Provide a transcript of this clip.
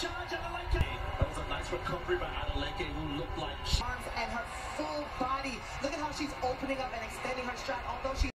charge, Adeleke. That was a nice recovery by Adeleke, who looked like arms and her full body. Look at how she's opening up and extending her stride, although she's